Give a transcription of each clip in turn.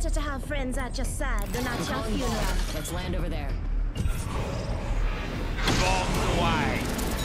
better to have friends at your side than at your funeral. Let's land over there. Bombs away.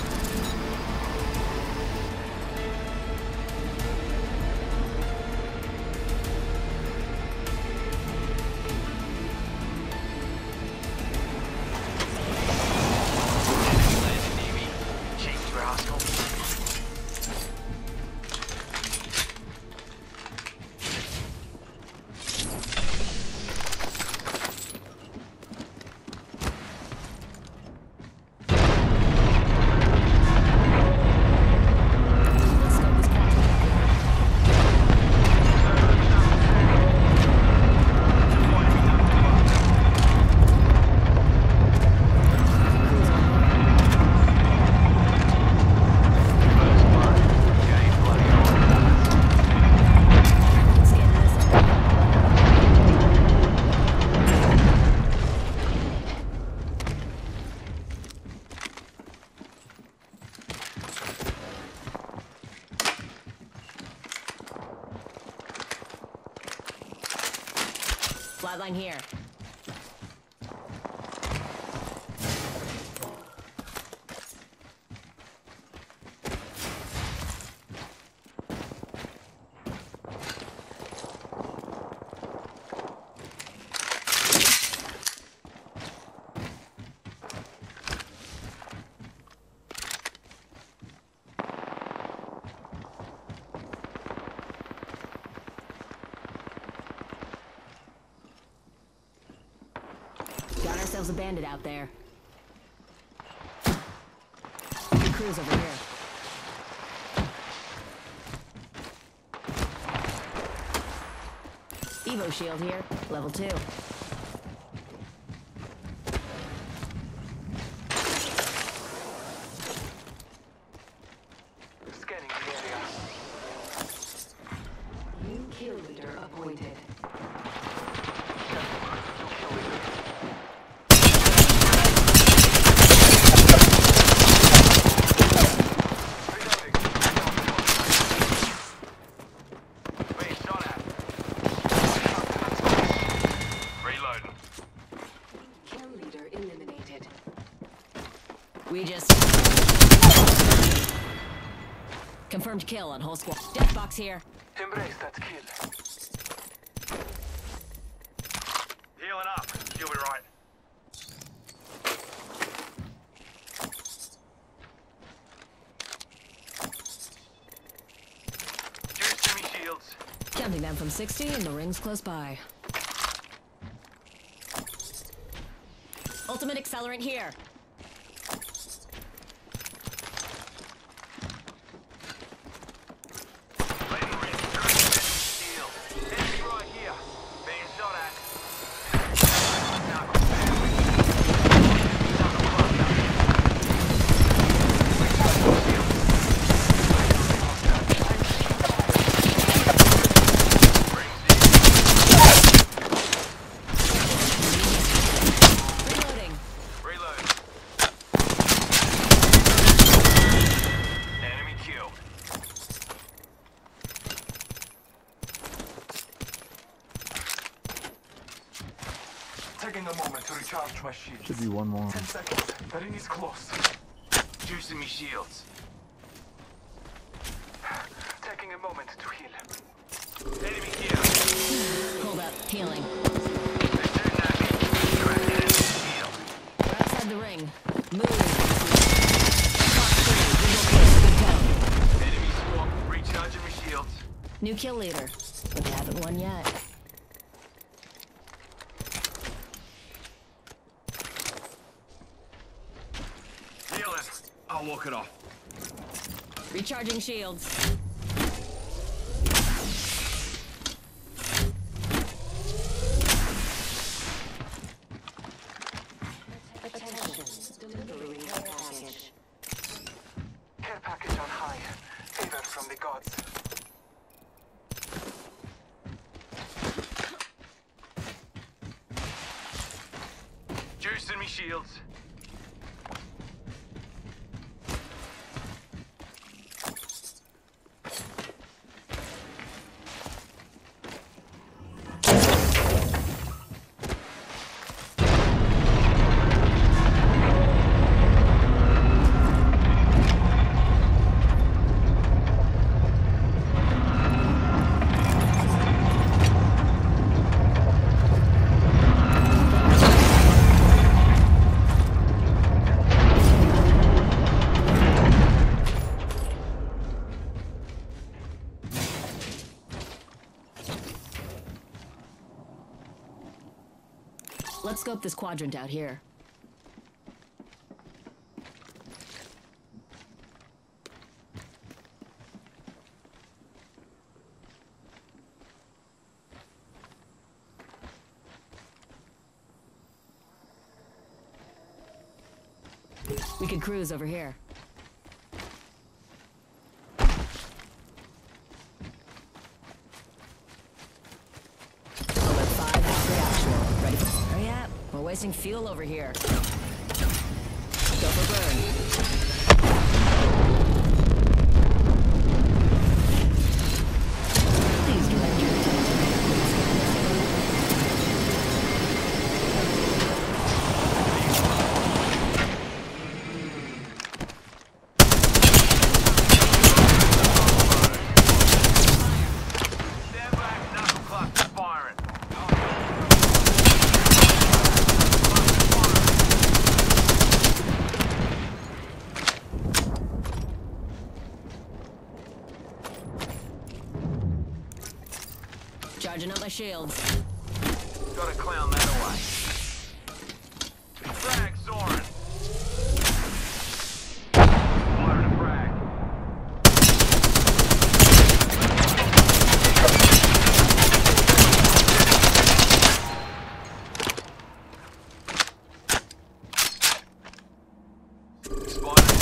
Flatline here. Got ourselves a bandit out there. Good crews over here. Evo shield here, level 2. Scanning the area. New kill leader appointed. We just... Confirmed kill on whole squad. Death box here. Embrace that kill. Healing up. You'll be right. Juice me shields. Counting down from 60 and the ring's close by. Ultimate accelerant here. Taking a moment to recharge my shields. Should be one more. 10 seconds. The ring is close. Juicing me shields. Taking a moment to heal. Enemy here. Hold up, healing. They're doing that. Crack an enemy shield. We're outside the ring. Move. Enemy swarm. Recharging me shields. New kill leader, but they haven't won yet. Healing. I'll walk it off. Recharging shields. Attention. Delivering care package. Care package on high. Favor from the gods. Juicing me shields. Let's scope this quadrant out here. We could cruise over here. Alert 5 after actual. Ready for... Hurry up. We're wasting fuel over here. Go for burn. Please direct your attention. Stand back, knuckle cluster firing. Charging up my shields. Gotta clown that away. Frag soaring. Firing a frag. Spotted enemy.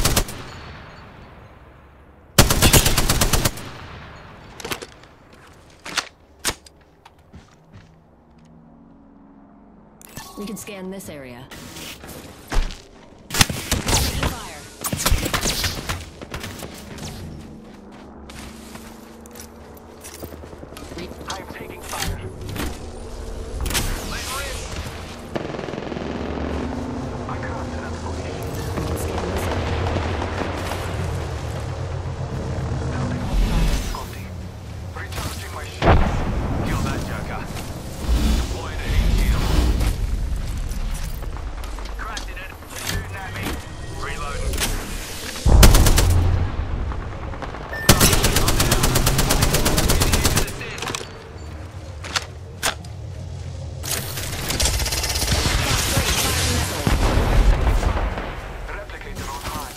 We can scan this area. Taking fire. I'm taking fire. Later in. I can't set up position. We can scan this area. Building on fire difficulty. Recharging my shields. Kill that joker. Deploying a heat shield. Crafted it. Shooting at me. Reloading. Replicator on high.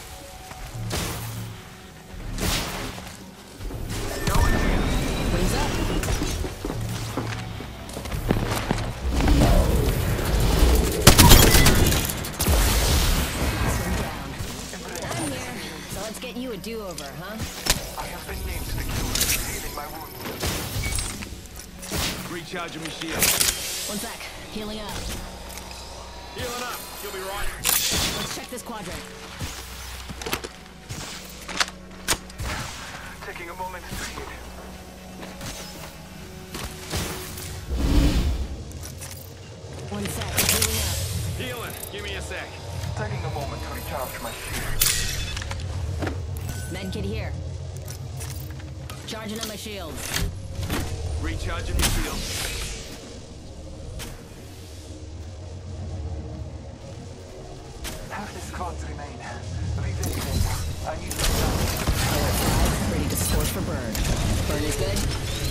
Wings up. Swing down. I'm here. So let's get you a do-over, huh? I have been named to the kill, healing my wounds. Recharging my shield. One sec. Healing up. Healing up. You'll be right. Let's check this quadrant. Taking a moment to heal. One sec. Healing up. Healing. Give me a sec. Taking a moment to recharge my shield. Medkit here. Charging up my shields. Recharging my shield. Half the squads remain. Revisiting. I need to Alert 5, ready to scorch for burn. Burn is good?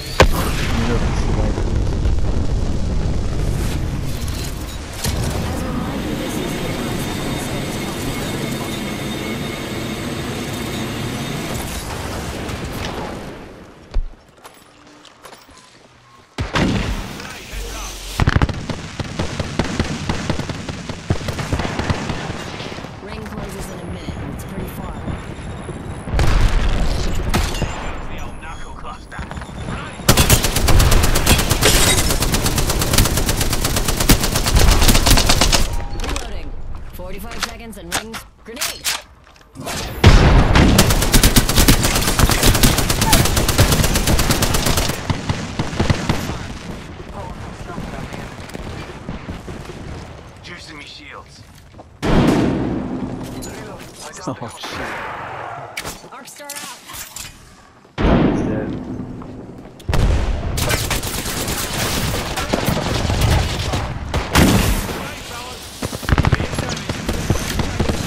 As a reminder, this is the Hey, heads up. ring closes in a minute, and it's pretty far. The old knuckle cluster. Reloading. 45 seconds and rings. Grenade! Juicing me shields. Oh shit. Arc star out! He's dead. Hey, fellas. Be incoming.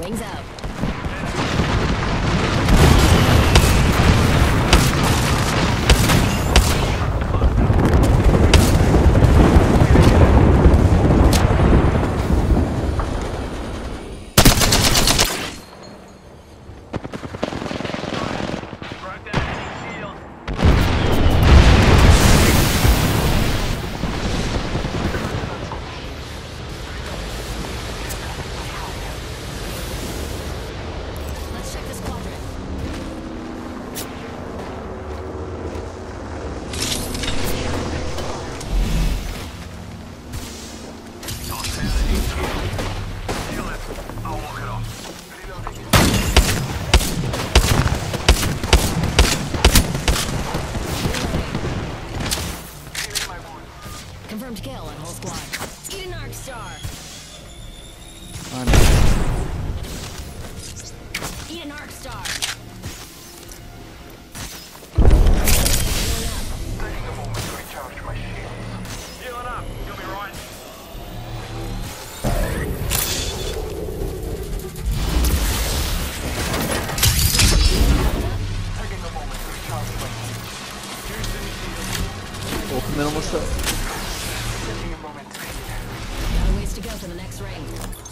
Wings out. Broke that enemy shield. Let's check this quadrant. Toss down enemy shield. Heal it. I'll walk it off. Healing my wound. Confirmed kill on whole squad. Eat an arc star. I know. Eat an arc star. Taking a moment to recharge my shields. Healing up. You'll be right. Taking a moment to recharge my shields. Ultimate almost up. Taking a moment to heal. Got a ways to go for the next ring.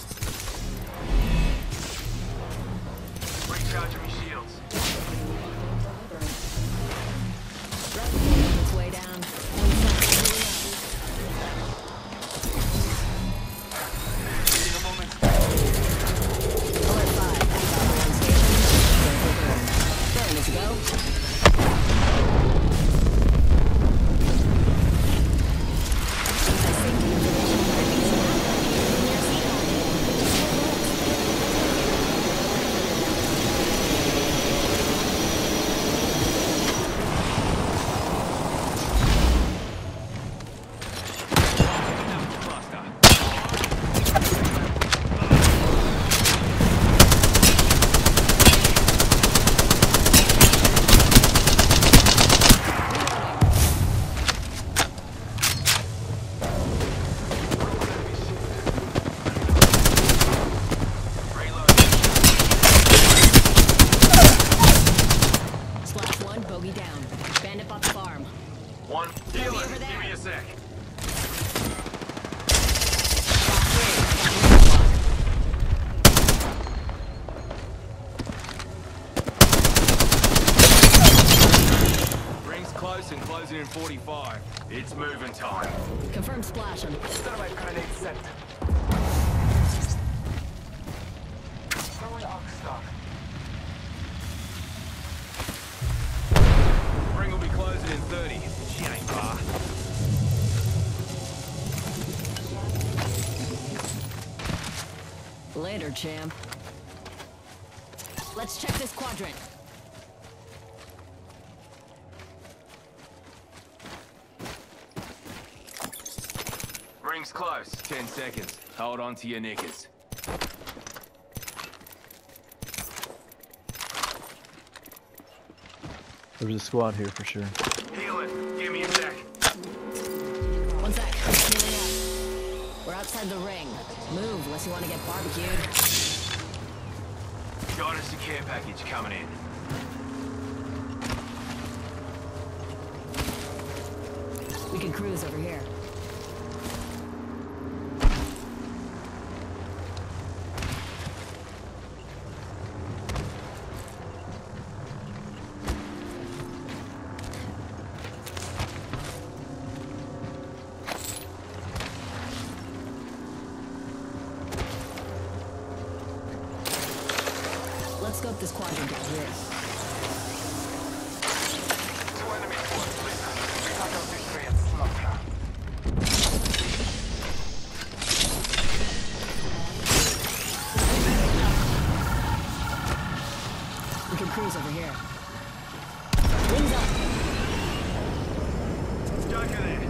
Recharging my shields. On its way down. Taking a moment. Alert 5. Active station. Burn is a go. Splash 1, bogey down. Bandit bought the farm. One. Healing. over there. Give me a sec. Rings close and closing in 45. It's moving time. Confirmed splash on. Thermite grenade set. Throwing arc star. Ring will be closing in 30. She ain't far. Later, champ. Let's check this quadrant. Ring's close. 10 seconds. Hold on to your knickers. There's a squad here for sure. Heal it. Give me a sec. One sec. Healing up. We're outside the ring. Move unless you want to get barbecued. Got us a care package coming in. We can cruise over here. Let's scope this quadrant out here. Two enemy squads, please. Attack out victory and slaughter. We can cruise over here. Wings up. Joker there.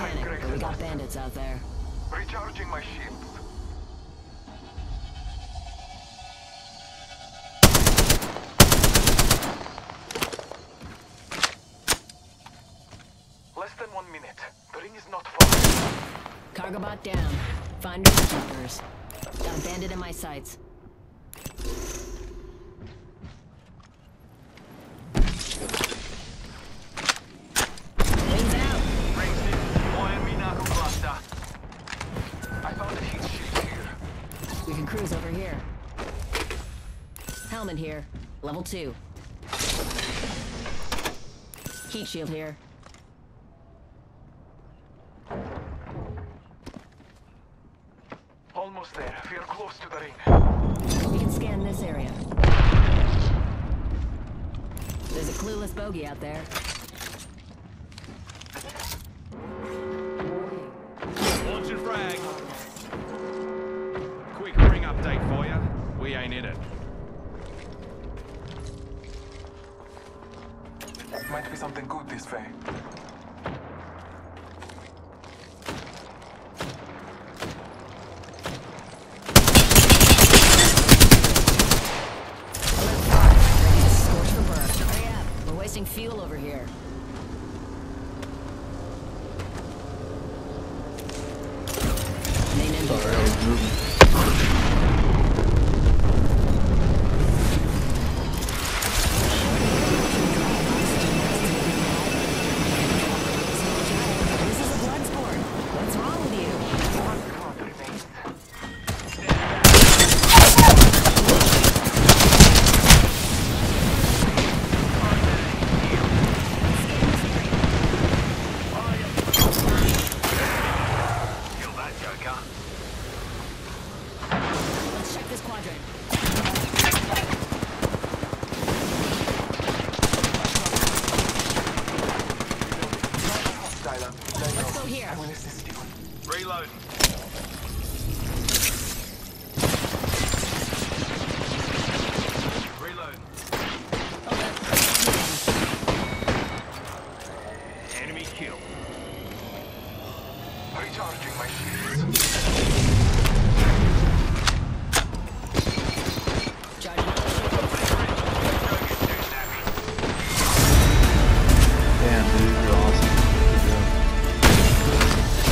panic, but we got bandits out there. Recharging my shields. Less than 1 minute. The ring is not far. Cargo bot down. Find me jumpers. Got a bandit in my sights. Wings out. Rings in. Fire me knuckle cluster. I found a heat shield here. We can cruise over here. Helmet here. Level 2. Heat shield here. Almost there. We are close to the ring. We can scan this area. There's a clueless bogey out there. Launching frag. Quick ring update for you. We ain't in it. Might be something good this way. Scorch the burn. Hurry up. We're wasting fuel over here. Main engine. Sorry, I was moving. This is a blood sport. What's wrong with you? Kill that joker. Let's check this quadrant. Let's go here. Reloading. Reloading. Enemy kill. Recharging my shields. Charging another shield. Damn, dude, you're awesome. Good job.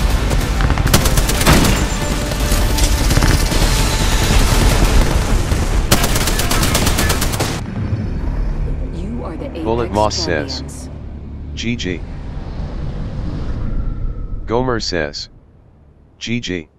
You are the Apex Bullet Moss says, champions. GG. Gomer says, GG.